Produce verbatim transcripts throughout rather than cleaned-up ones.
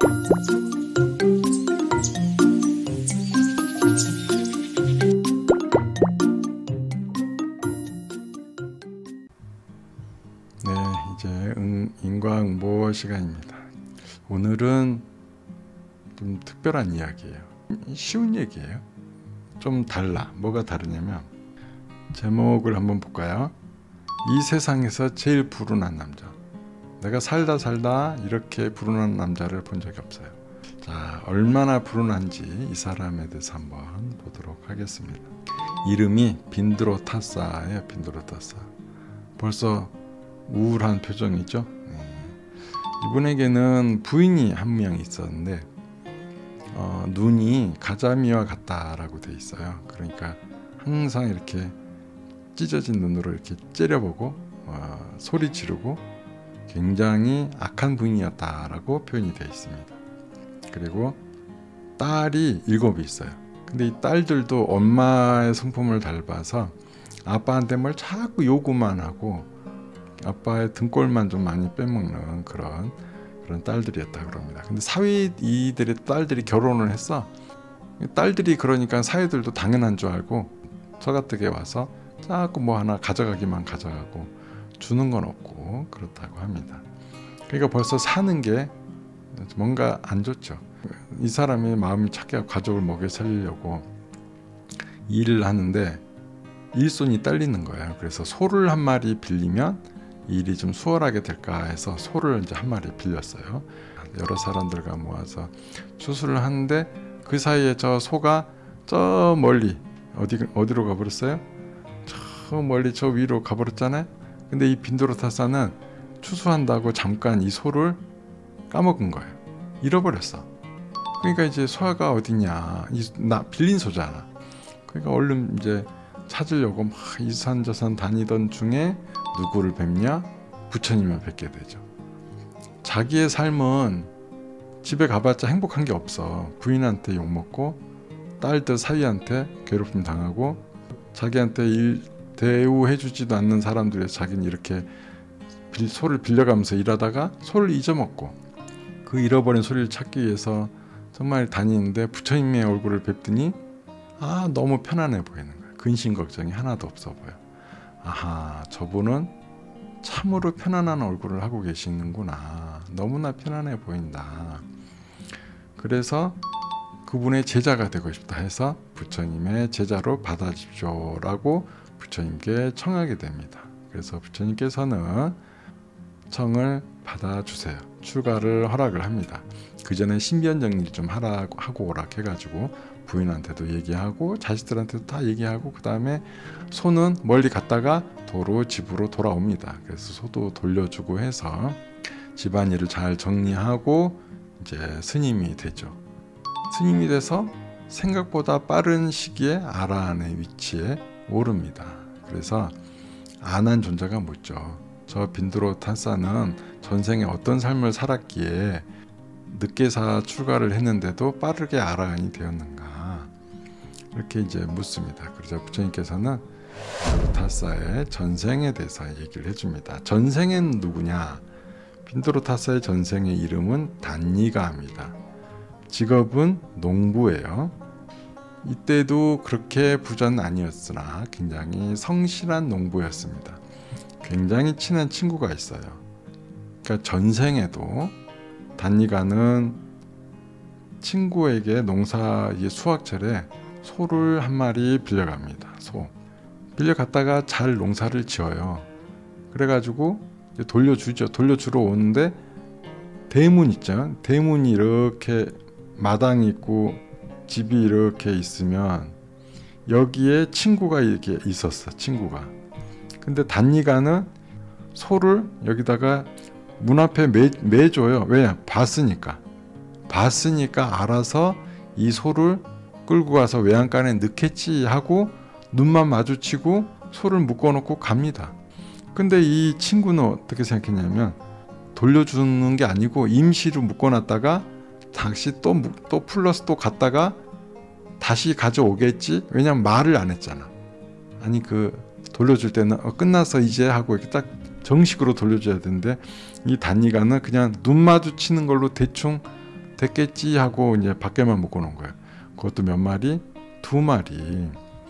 네, 이제 응, 인과응보 시간입니다. 오늘은 좀 특별한 이야기예요. 쉬운 얘기예요. 좀 달라. 뭐가 다르냐면, 제목을 한번 볼까요? 이 세상에서 제일 불운한 남자. 내가 살다 살다 이렇게 불운한 남자를 본 적이 없어요. 자, 얼마나 불운한지 이 사람에 대해서 한번 보도록 하겠습니다. 이름이 빈드로타사예요. 빈드로타사. 벌써 우울한 표정이죠. 네. 이분에게는 부인이 한 명 있었는데 어, 눈이 가자미와 같다라고 돼 있어요. 그러니까 항상 이렇게 찢어진 눈으로 이렇게 째려보고 어, 소리 지르고 굉장히 악한 부인이었다라고 표현이 되어 있습니다. 그리고 딸이 일곱이 있어요. 근데 이 딸들도 엄마의 성품을 닮아서 아빠한테 뭘 자꾸 요구만 하고 아빠의 등골만 좀 많이 빼먹는 그런 그런 딸들이었다 그럽니다. 근데 사위 이들의 딸들이 결혼을 했어. 딸들이 그러니까 사위들도 당연한 줄 알고 서가뜩에 와서 자꾸 뭐 하나 가져가기만 가져가고 주는 건 없고 그렇다고 합니다. 그러니까 벌써 사는 게 뭔가 안 좋죠. 이 사람이 마음이 착해서 가족을 먹여 살리려고 일을 하는데 일손이 딸리는 거예요. 그래서 소를 한 마리 빌리면 일이 좀 수월하게 될까 해서 소를 이제 한 마리 빌렸어요. 여러 사람들과 모아서 추수를 하는데 그 사이에 저 소가 저 멀리 어디 어디로 가버렸어요? 저 멀리 저 위로 가버렸잖아요. 근데 이 빈드로타사는 추수한다고 잠깐 이 소를 까먹은 거예요. 잃어버렸어. 그러니까 이제 소가 어디냐? 이 나 빌린 소잖아. 그러니까 얼른 이제 찾으려고 막 이산저산 다니던 중에 누구를 뵙냐? 부처님을 뵙게 되죠. 자기의 삶은 집에 가봤자 행복한 게 없어. 부인한테 욕먹고 딸들 사위한테 괴롭힘 당하고 자기한테 일 대우해주지도 않는 사람들에서 자기는 이렇게 빌, 소를 빌려가면서 일하다가 소를 잊어먹고 그 잃어버린 소리를 찾기 위해서 정말 다니는데 부처님의 얼굴을 뵙더니 아 너무 편안해 보이는 거야. 근심 걱정이 하나도 없어 보여. 아하, 저분은 참으로 편안한 얼굴을 하고 계시는구나. 너무나 편안해 보인다. 그래서 그분의 제자가 되고 싶다 해서 부처님의 제자로 받아주십시오라고 부처님께 청하게 됩니다. 그래서 부처님께서는 청을 받아주세요. 출가를 허락을 합니다. 그 전에 신변정리 좀 하라고 하고 오라 해가지고 부인한테도 얘기하고 자식들한테도 다 얘기하고 그 다음에 소는 멀리 갔다가 도로 집으로 돌아옵니다. 그래서 소도 돌려주고 해서 집안일을 잘 정리하고 이제 스님이 되죠. 스님이 돼서 생각보다 빠른 시기에 아라한의 위치에 오릅니다. 그래서 아난 존재가 묻죠. 저 빈드로타사는 전생에 어떤 삶을 살았기에 늦게 사 출가를 했는데도 빠르게 아라한이 되었는가? 이렇게 이제 묻습니다. 그래서 부처님께서는 빈드로타사의 전생에 대해서 얘기를 해줍니다. 전생은 누구냐? 빈드로타사의 전생의 이름은 단니가입니다. 직업은 농부예요. 이때도 그렇게 부자는 아니었으나 굉장히 성실한 농부였습니다. 굉장히 친한 친구가 있어요. 그러니까 전생에도 단니가는 친구에게 농사 수확철에 소를 한 마리 빌려갑니다. 소 빌려갔다가 잘 농사를 지어요. 그래가지고 이제 돌려주죠. 돌려주러 오는데 대문 있죠. 대문이 이렇게 마당이 있고 집이 이렇게 있으면 여기에 친구가 이렇게 있었어. 친구가. 근데 단니가는 소를 여기다가 문 앞에 매, 매줘요. 왜? 봤으니까. 봤으니까 알아서 이 소를 끌고 가서 외양간에 넣겠지 하고 눈만 마주치고 소를 묶어놓고 갑니다. 근데 이 친구는 어떻게 생각했냐면 돌려주는 게 아니고 임시로 묶어놨다가 다시 또, 또 플러스 또 갔다가 다시 가져오겠지? 왜냐면 말을 안 했잖아. 아니 그 돌려줄 때는 어, 끝났어 이제 하고 이렇게 딱 정식으로 돌려줘야 되는데 이 단니가는 그냥 눈 마주치는 걸로 대충 됐겠지 하고 이제 밖에만 묶어놓은 거예요. 그것도 몇 마리? 두 마리.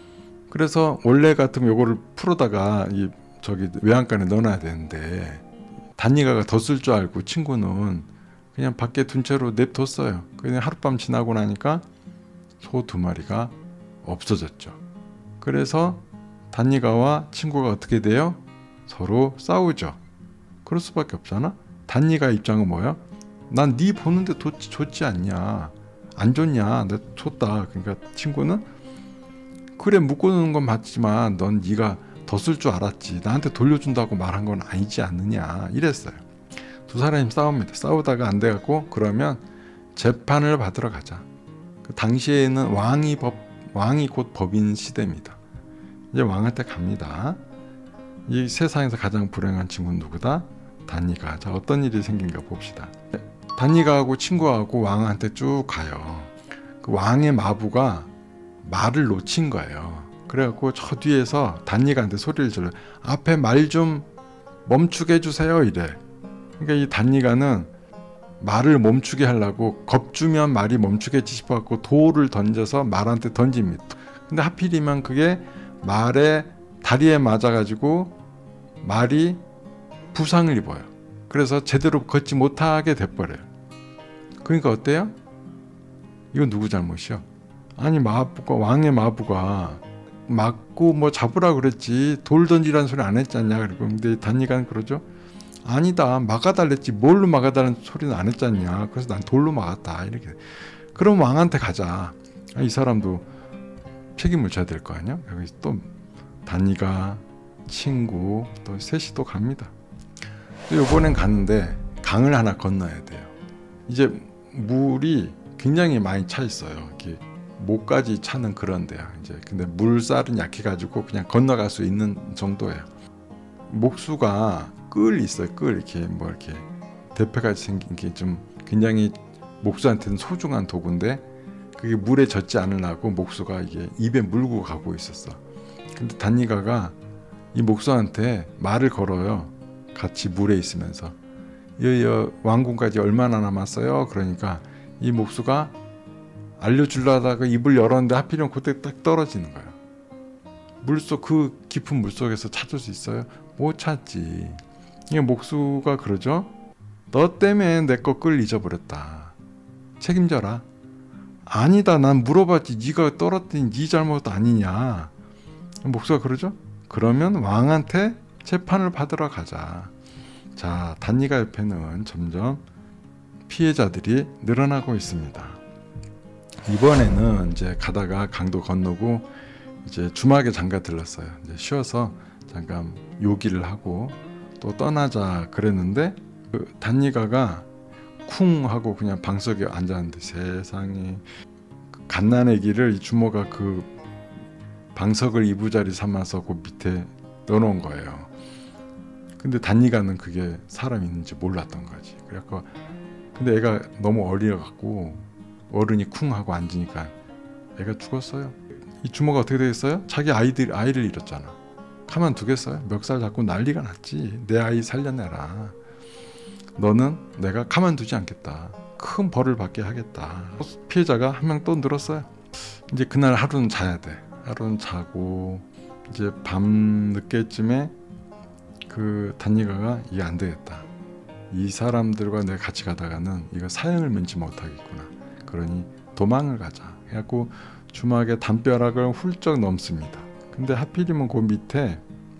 그래서 원래 같으면 요거를 풀어다가 이 저기 외양간에 넣어놔야 되는데 단니가가 더 쓸 줄 알고 친구는 그냥 밖에 둔 채로 냅뒀어요. 그냥 하룻밤 지나고 나니까 소 두 마리가 없어졌죠. 그래서 단니가와 친구가 어떻게 돼요? 서로 싸우죠. 그럴 수밖에 없잖아. 단니가 입장은 뭐야? 난 네 보는데 좋지, 좋지 않냐, 안 좋냐, 내가 줬다. 그러니까 친구는 그래 묶어놓는 건 맞지만 넌 네가 더 쓸 줄 알았지, 나한테 돌려준다고 말한 건 아니지 않느냐 이랬어요. 두 사람이 싸웁니다. 싸우다가 안 돼갖고 그러면 재판을 받으러 가자. 그 당시에는 왕이 법, 왕이 곧 법인 시대입니다. 이제 왕한테 갑니다. 이 세상에서 가장 불행한 친구는 누구다? 단니가. 자, 어떤 일이 생긴가 봅시다. 단니가하고 친구하고 왕한테 쭉 가요. 그 왕의 마부가 말을 놓친 거예요. 그래갖고 저 뒤에서 단니가한테 소리를 질러, 앞에 말 좀 멈추게 해주세요 이래. 그러니까 이 단니가는 말을 멈추게 하려고 겁주면 말이 멈추겠지 싶어갖고 돌을 던져서 말한테 던집니다. 근데 하필이면 그게 말의 다리에 맞아가지고 말이 부상을 입어요. 그래서 제대로 걷지 못하게 돼버려요. 그러니까 어때요? 이건 누구 잘못이요? 아니 마부가, 왕의 마부가 맞고 뭐 잡으라 그랬지 돌 던지라는 소리 안 했잖냐. 그리고 근데 단니가는 그러죠. 아니다, 막아달랬지 뭘로 막아달라는 소리는 안 했잖냐. 그래서 난 돌로 막았다 이렇게. 그럼 왕한테 가자. 이 사람도 책임을 져야 될 거 아니야. 여기 또 단니가, 친구, 또 셋이 또 갑니다. 또 이번엔 갔는데 강을 하나 건너야 돼요. 이제 물이 굉장히 많이 차 있어요. 이렇게 목까지 차는 그런 데야. 이제 근데 물살은 약해가지고 그냥 건너갈 수 있는 정도예요. 목수가 끌 있어요. 끌 이렇게 뭐 이렇게 대패같이 생긴 게 좀 굉장히 목수한테는 소중한 도구인데 그게 물에 젖지 않으려고 목수가 이게 입에 물고 가고 있었어. 근데 단니가가 이 목수한테 말을 걸어요. 같이 물에 있으면서 여 왕궁까지 얼마나 남았어요? 그러니까 이 목수가 알려주려다가 입을 열었는데 하필이면 그때 딱 떨어지는 거예요. 물속, 그 깊은 물속에서 찾을 수 있어요? 못 찾지. 이 목수가 그러죠. 너 때문에 내 거 끌 잊어버렸다. 책임져라. 아니다, 난 물어봤지. 네가 떨어뜨린 네 잘못 아니냐. 목수가 그러죠. 그러면 왕한테 재판을 받으러 가자. 자, 단니가 옆에는 점점 피해자들이 늘어나고 있습니다. 이번에는 이제 가다가 강도 건너고 이제 주막에 잠깐 들렀어요. 이제 쉬어서 잠깐 요기를 하고 또 떠나자 그랬는데 그 단니가가 쿵 하고 그냥 방석에 앉았는데 세상에 그 갓난아기를 이 주모가 그 방석을 이부자리 삼아서 그 밑에 넣어놓은 거예요. 근데 단니가는 그게 사람 있는지 몰랐던 거지. 그래갖고 근데 애가 너무 어려갖고 어른이 쿵 하고 앉으니까 애가 죽었어요. 이 주모가 어떻게 되겠어요? 자기 아이들 아이를 잃었잖아. 가만두겠어요? 멱살 잡고 난리가 났지. 내 아이 살려내라. 너는 내가 가만두지 않겠다. 큰 벌을 받게 하겠다. 피해자가 한 명 또 늘었어요. 이제 그날 하루는 자야 돼. 하루는 자고 이제 밤 늦게쯤에 그 단니가가 이게 안 되겠다. 이 사람들과 내가 같이 가다가는 이거 사형을 면치 못하겠구나. 그러니 도망을 가자. 해갖고 주막에 담벼락을 훌쩍 넘습니다. 근데 하필이면 그 밑에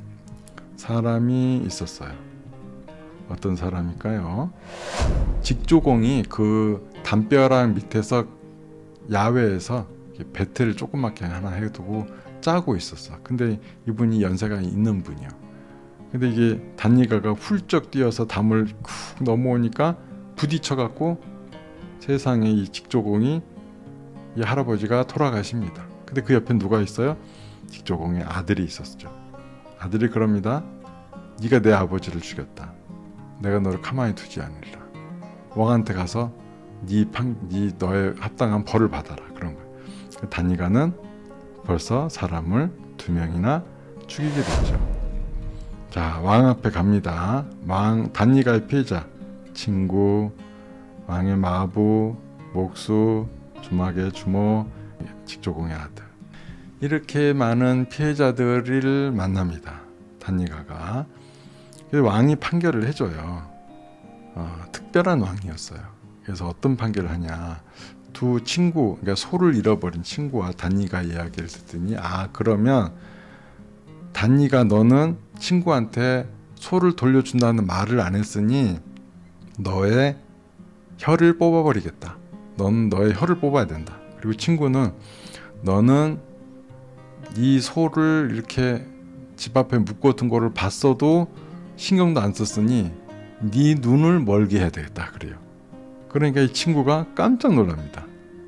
사람이 있었어요. 어떤 사람일까요? 직조공이 그 담벼락 밑에서 야외에서 배틀을 조그맣게 하나 해두고 짜고 있었어. 근데 이분이 연세가 있는 분이요. 근데 이게 단니가가 훌쩍 뛰어서 담을 쿡 넘어오니까 부딪혀갖고 세상에 이 직조공이 이 할아버지가 돌아가십니다. 근데 그 옆에 누가 있어요? 직조공의 아들이 있었죠. 아들이 그럽니다. 네가 내 아버지를 죽였다. 내가 너를 가만히 두지 않으리라. 왕한테 가서 네, 판, 네 너의 합당한 벌을 받아라. 그런 거예요. 단니가는 벌써 사람을 두 명이나 죽이게 됐죠. 자, 왕 앞에 갑니다. 왕, 단니가의 피해자, 친구, 왕의 마부, 목수, 주막의 주모, 직조공의 아들, 이렇게 많은 피해자들을 만납니다. 단니가가. 왕이 판결을 해줘요. 어, 특별한 왕이었어요. 그래서 어떤 판결을 하냐, 두 친구, 그러니까 소를 잃어버린 친구와 단니가 이야기를 듣더니, 아 그러면 단니가 너는 친구한테 소를 돌려준다는 말을 안 했으니 너의 혀를 뽑아버리겠다. 넌 너의 혀를 뽑아야 된다. 그리고 친구는 너는 이 소를 이렇게 집 앞에 묶어둔 거를 봤어도 신경도 안 썼으니 네 눈을 멀게 해야 되겠다. 그래요. 그러니까 이 친구가 깜짝 놀랍니다.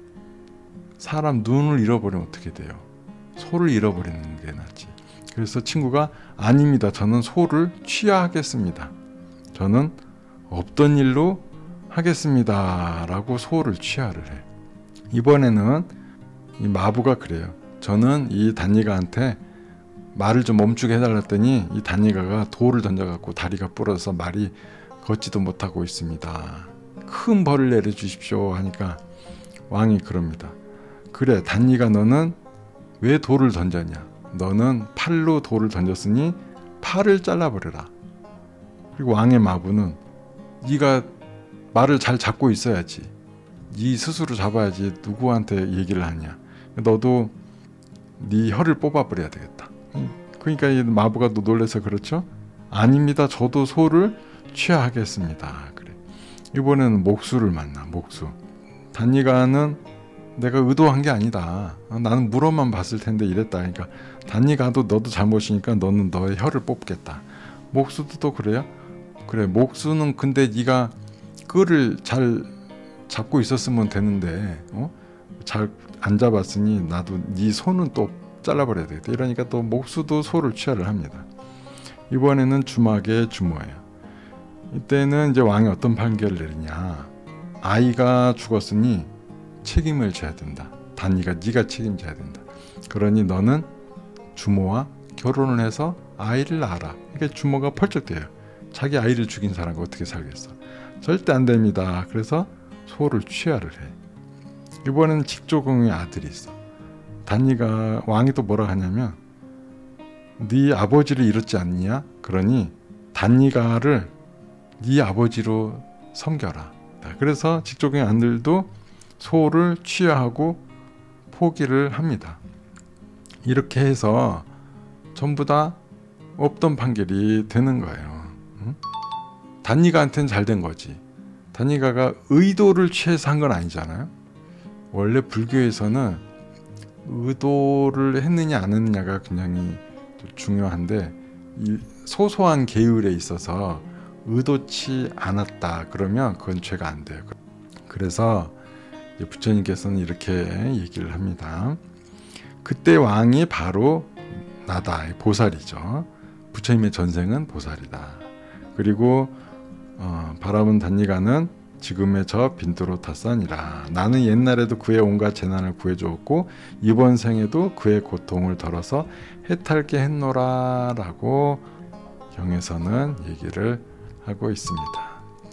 사람 눈을 잃어버리면 어떻게 돼요? 소를 잃어버리는 게 낫지. 그래서 친구가 아닙니다. 저는 소를 취하하겠습니다. 저는 없던 일로 하겠습니다. 라고 소를 취하를 해. 이번에는 이 마부가 그래요. 저는 이 단니가한테 말을 좀 멈추게 해달랬더니 이 단니가가 돌을 던져갖고 다리가 부러져서 말이 걷지도 못하고 있습니다. 큰 벌을 내려주십시오 하니까 왕이 그럽니다. 그래, 단니가 너는 왜 돌을 던졌냐? 너는 팔로 돌을 던졌으니 팔을 잘라버려라. 그리고 왕의 마부는 네가 말을 잘 잡고 있어야지. 네 스스로 잡아야지 누구한테 얘기를 하냐. 너도 네 혀를 뽑아버려야 되겠다. 그러니까 이 마부가 놀라서 그렇죠. 아닙니다. 저도 소를 취하하겠습니다. 그래. 이번에는 목수를 만나. 목수. 단니가는 내가 의도한 게 아니다. 나는 물어만 봤을 텐데 이랬다. 그러니까 단니가도 너도 잘못이니까 너는 너의 혀를 뽑겠다. 목수도 또 그래요. 그래, 목수는 근데 네가 끈을 잘 잡고 있었으면 되는데 어? 잘 안 잡았으니 나도 네 손은 또 잘라버려야 되겠다. 이러니까 또 목수도 소를 취하를 합니다. 이번에는 주막의 주모예요. 이때는 이제 왕이 어떤 판결을 내리냐. 아이가 죽었으니 책임을 져야 된다. 단니가 네가 책임져야 된다. 그러니 너는 주모와 결혼을 해서 아이를 낳아라. 그러니까 주모가 펄쩍 뛰어요. 자기 아이를 죽인 사람과 어떻게 살겠어. 절대 안 됩니다. 그래서 소를 취하를 해. 이번에는 직조공의 아들이 있어. 단니가 왕이 또 뭐라 하냐면 네 아버지를 잃었지 않느냐? 그러니 단니가를 네 아버지로 섬겨라. 그래서 직조공의 아들도 소를 취하하고 포기를 합니다. 이렇게 해서 전부 다 없던 판결이 되는 거예요. 응? 단니가한테는 잘 된 거지. 단니가가 의도를 취해서 한 건 아니잖아요. 원래 불교에서는 의도를 했느냐 안 했느냐가 굉장히 중요한데 이 소소한 계율에 있어서 의도치 않았다 그러면 그건 죄가 안 돼요. 그래서 부처님께서는 이렇게 얘기를 합니다. 그때 왕이 바로 나다, 보살이죠. 부처님의 전생은 보살이다. 그리고 어, 바라본 단니가는 지금의 저 빈도로타산이라. 나는 옛날에도 그의 온갖 재난을 구해주었고 이번 생에도 그의 고통을 덜어서 해탈게 했노라 라고 경에서는 얘기를 하고 있습니다.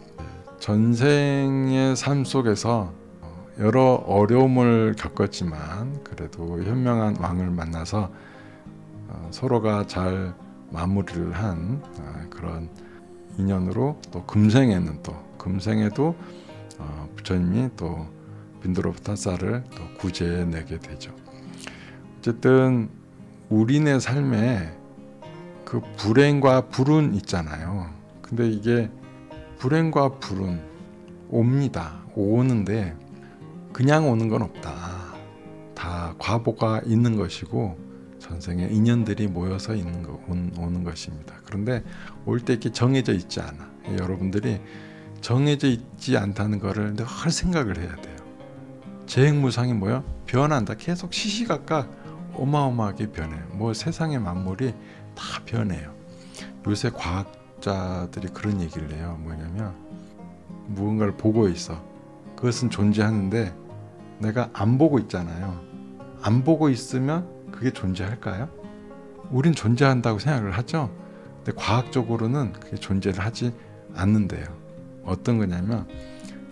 전생의 삶 속에서 여러 어려움을 겪었지만 그래도 현명한 왕을 만나서 서로가 잘 마무리를 한 그런 인연으로 또 금생에는 또 금생에도 부처님이 또 빈도로타사를 또 구제해내게 되죠. 어쨌든 우리네 삶에 그 불행과 불운 있잖아요. 근데 이게 불행과 불운 옵니다. 오는데 그냥 오는 건 없다. 다 과보가 있는 것이고 전생에 인연들이 모여서 있는 거, 오는 것입니다. 그런데 올 때 이렇게 정해져 있지 않아. 여러분들이 정해져 있지 않다는 거를 늘 생각을 해야 돼요. 재행무상이 뭐야? 변한다. 계속 시시각각 어마어마하게 변해요. 뭐 세상의 만물이 다 변해요. 요새 과학자들이 그런 얘기를 해요. 뭐냐면 무언가를 보고 있어. 그것은 존재하는데 내가 안 보고 있잖아요. 안 보고 있으면 그게 존재할까요? 우린 존재한다고 생각을 하죠. 근데 과학적으로는 그게 존재를 하지 않는데요. 어떤 거냐면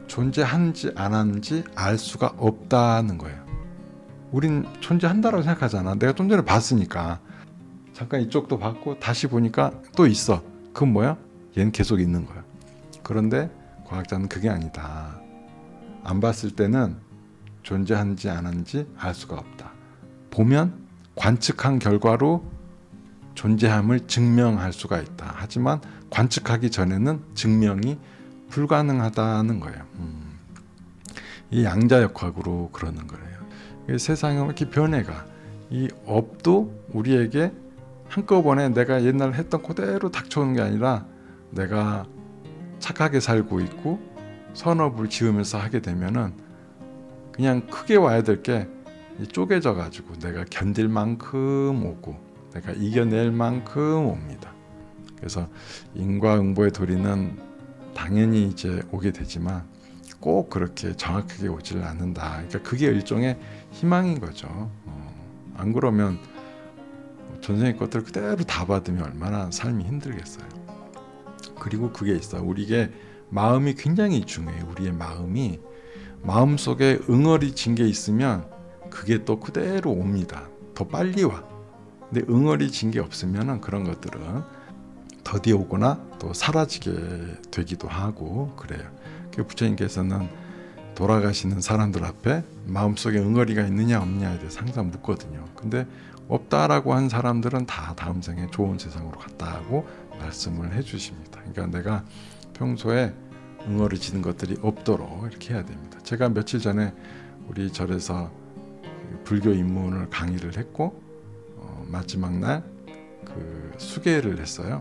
존재하는지 안 하는지 알 수가 없다는 거예요. 우린 존재한다라고 생각하잖아. 내가 좀 전에 봤으니까. 잠깐 이쪽도 봤고 다시 보니까 또 있어. 그건 뭐야? 얘는 계속 있는 거야. 그런데 과학자는 그게 아니다. 안 봤을 때는 존재하는지 안 하는지 알 수가 없다. 보면 관측한 결과로 존재함을 증명할 수가 있다. 하지만 관측하기 전에는 증명이 불가능하다는 거예요. 음. 이 양자역학으로 그러는 거예요. 세상에 이렇게 변해가. 이 업도 우리에게 한꺼번에 내가 옛날 했던 그대로 닥쳐오는 게 아니라 내가 착하게 살고 있고 선업을 지으면서 하게 되면은 그냥 크게 와야 될 게 쪼개져 가지고 내가 견딜 만큼 오고 내가 이겨낼 만큼 옵니다. 그래서 인과응보의 도리는 당연히 이제 오게 되지만 꼭 그렇게 정확하게 오지를 않는다. 그러니까 그게 일종의 희망인 거죠. 어, 안 그러면 전생의 것들 그대로 다 받으면 얼마나 삶이 힘들겠어요. 그리고 그게 있어. 우리의 마음이 굉장히 중요해. 우리의 마음이 마음속에 응어리진 게 있으면 그게 또 그대로 옵니다. 더 빨리 와. 근데 응어리진 게 없으면 그런 것들은 더디 오거나 또 사라지게 되기도 하고 그래요. 그 부처님께서는 돌아가시는 사람들 앞에 마음속에 응어리가 있느냐 없느냐에 대해서 항상 묻거든요. 근데 없다라고 한 사람들은 다 다음 생에 좋은 세상으로 갔다고 말씀을 해주십니다. 그러니까 내가 평소에 응어리지는 것들이 없도록 이렇게 해야 됩니다. 제가 며칠 전에 우리 절에서 불교 입문을 강의를 했고 어, 마지막 날 그 수계를 했어요.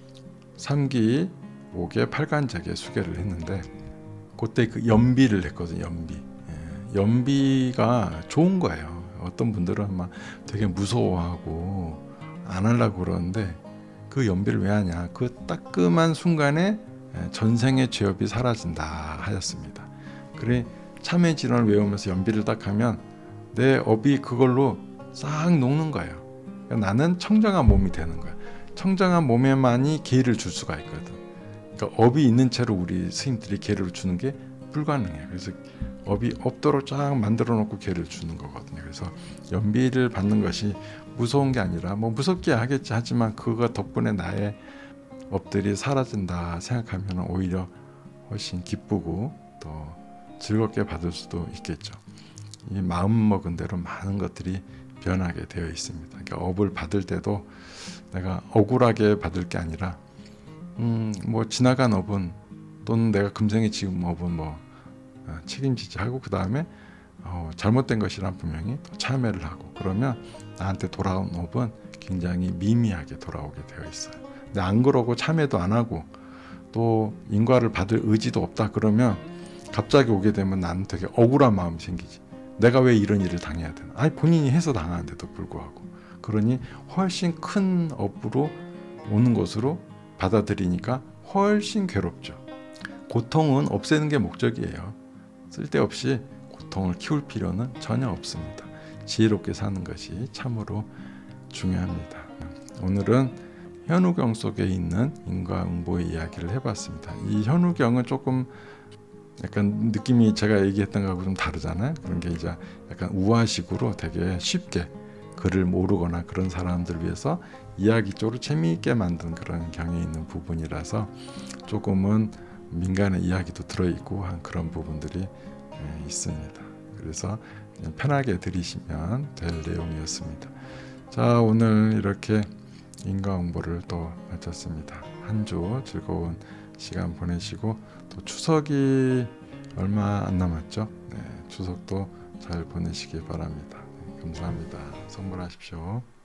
삼기, 오계, 팔간작의 수계를 했는데 그때 그 연비를 했거든요. 연비. 예, 연비가 좋은 거예요. 어떤 분들은 막 되게 무서워하고 안 하려고 그러는데 그 연비를 왜 하냐? 그 따끔한 순간에 전생의 죄업이 사라진다 하였습니다. 그래 참회 진원을 외우면서 연비를 딱 하면 내 업이 그걸로 싹 녹는 거예요. 그러니까 나는 청정한 몸이 되는 거야. 청정한 몸에만이 기회를 줄 수가 있거든. 그러니까 업이 있는 채로 우리 스님들이 기회를 주는 게 불가능해요. 그래서 업이 없도록 쫙 만들어 놓고 기회를 주는 거거든요. 그래서 연비를 받는 것이 무서운 게 아니라 뭐 무섭게 하겠지 하지만 그거 덕분에 나의 업들이 사라진다 생각하면 오히려 훨씬 기쁘고 또 즐겁게 받을 수도 있겠죠. 이 마음 먹은 대로 많은 것들이 변하게 되어 있습니다. 그러니까 업을 받을 때도 내가 억울하게 받을 게 아니라 음, 뭐 지나간 업은 또는 내가 금생에 지은 업은 뭐 어, 책임지지 하고 그 다음에 어, 잘못된 것이란 분명히 또 참회를 하고 그러면 나한테 돌아온 업은 굉장히 미미하게 돌아오게 되어 있어요. 근데 안 그러고 참회도 안 하고 또 인과를 받을 의지도 없다 그러면 갑자기 오게 되면 나는 되게 억울한 마음이 생기지. 내가 왜 이런 일을 당해야 되나? 아니 본인이 해서 당하는데도 불구하고 그러니 훨씬 큰 업으로 오는 것으로 받아들이니까 훨씬 괴롭죠. 고통은 없애는 게 목적이에요. 쓸데없이 고통을 키울 필요는 전혀 없습니다. 지혜롭게 사는 것이 참으로 중요합니다. 오늘은 현우경 속에 있는 인과응보의 이야기를 해봤습니다. 이 현우경은 조금 약간 느낌이 제가 얘기했던 거하고 좀 다르잖아요. 그런 게 이제 약간 우화식으로 되게 쉽게 글을 모르거나 그런 사람들을 위해서 이야기 쪽으로 재미있게 만든 그런 경향이 있는 부분이라서 조금은 민간의 이야기도 들어있고 한 그런 부분들이 있습니다. 그래서 그냥 편하게 들으시면 될 내용이었습니다. 자, 오늘 이렇게 인과응보를 또 마쳤습니다. 한 주 즐거운 시간 보내시고 또 추석이 얼마 안 남았죠. 네, 추석도 잘 보내시기 바랍니다. 네, 감사합니다. 선물하십시오.